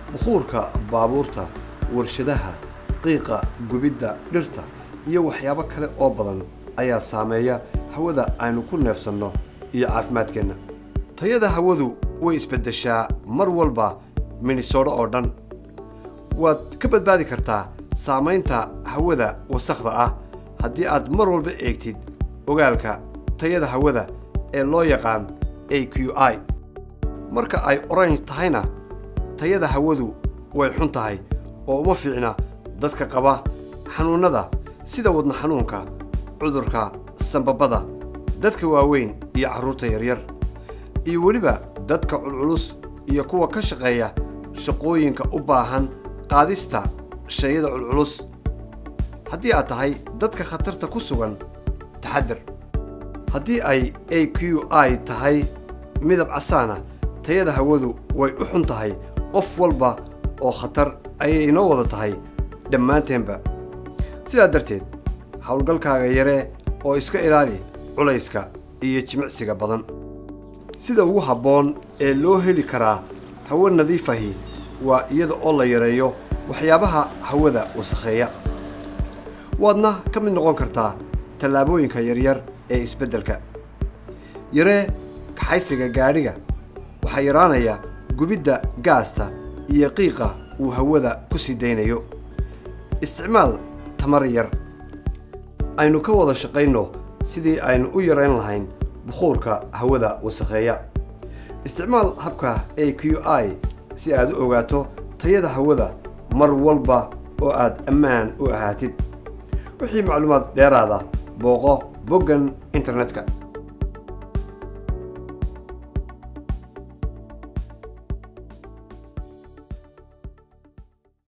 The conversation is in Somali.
بخورka baabuurta warshadaha qiiqa gubidda dhirta iyo waxyaabo kale oo badan ayaa saameeya hawada aynu ku neefsanno iyo caafimaadkeena tayada hawadu way isbedeshaa mar walba Minnesota oo dhan waad ka badbaadi kartaa saameynta hawada wasakhda ah haddii aad mar walba eegtid ogaalka tayada hawada ee loo yaqaan AQI marka ay orange tahayna tayada hawadu way xun tahay oo uma fiicna dadka qaba xanuunada sida wadna xanuunka cudurka sanbabada dadka waaweyn iyo carruurta yaryar iyo waliba dadka culculus iyo kuwa ka shaqeeya shaqooyinka u baahan qaadista shayada culculus haddii aad tahay dadka khatarta ku sugan taxaddar haddii ay AQI tahay midab casaana tayada hawadu way u xun tahay qof walba oo khatar ayay inoo wada tahay dhammaanteenba sidaa darteed hawlgalkaaga yare oo iska ilaali culayska iyo jimicsiga badan sida ugu habboon ee loo heli karaa hawo nadiif ahi waa iyada oo la yareeyo waxyaabaha hawada wasakheeya waadna ka mid noqon kartaa tallaabooyinka yaryar ee isbeddelka yaree kaxaysiga gaadhiga waxaa yaraanaya gubidda gaasta iyo qiiqa uu hawada ku sii daynayo isticmaal tamar yar aynu ka wada shaqayno sidii aynu u yarayn lahayn bukhuurka hawada wasakheeya isticmaal habka AQI si aad u ogaato tayada hawada mar walba oo aad ammaan u ahaatid wixii macluumaad dheeraada booqo boggan internetka